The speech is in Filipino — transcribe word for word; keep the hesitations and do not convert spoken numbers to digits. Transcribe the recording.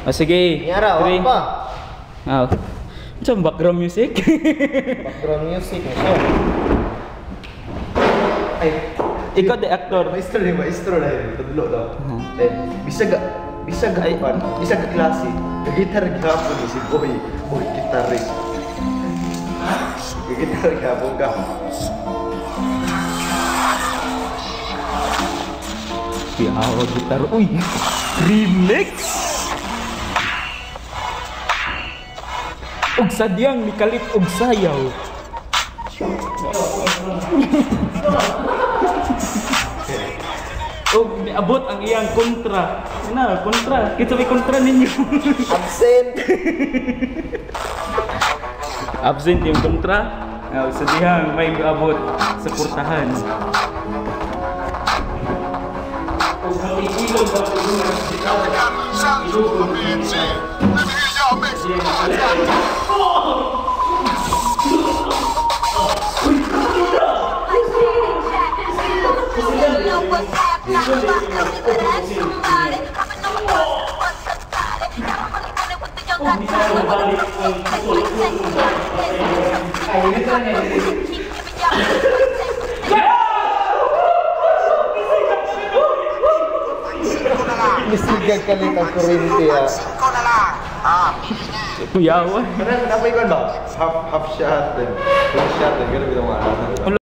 O sige. Yara, three. wala pa. Ah. Macam background music. Background music mo siya. Ay, Ikaw the actor. maestro ni maestro na yun. Tadlo daw. Eh, bisa ga, bisa ga kuan, bisa ga klase. Gitar gihapon ni si Boy, Boy gitarist. Gitar gihapon ka. Piawa gitar. Uy, remix. Og sadyang mikalit og sayaw. Og niabot ang iyang kontra. Na, kontra. Kita may kontra ninyo. Absent. Absent yung kontra. Uh, sadihang may abot sa portahan. Og ang ikilog sa Misigan ka ni kang kurente ah. Kuyawan. Kana napay ko ba? Half half shot then full shot then gano'n bitong mga